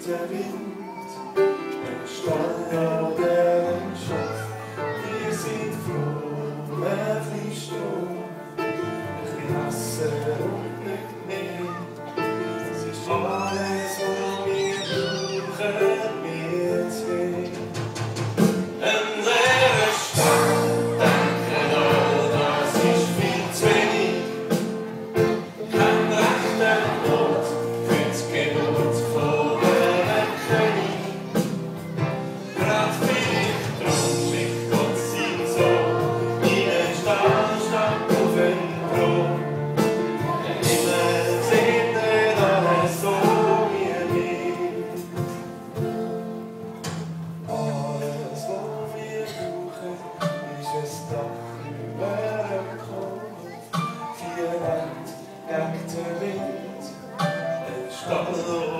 der Wind, ein Stall oder ein Schaf. Wir sind froh, er fließt um, ein bisschen Wasser und nicht mehr. Es ist alles, was wir brauchen, wir zwei. Ein leerer Stall, denken alle, das ist viel zu wenig. Kein rechter Ort für die Geburt von einem König. Grad vielleicht drum schickt Gott sein Sohn in den Stall statt auf den Thron. Denn immer sendet alles so wie wir. Alles, was wir brauchen, ist ein Dach über dem Kopf. 4 Wände gegen den Wind, ein Stall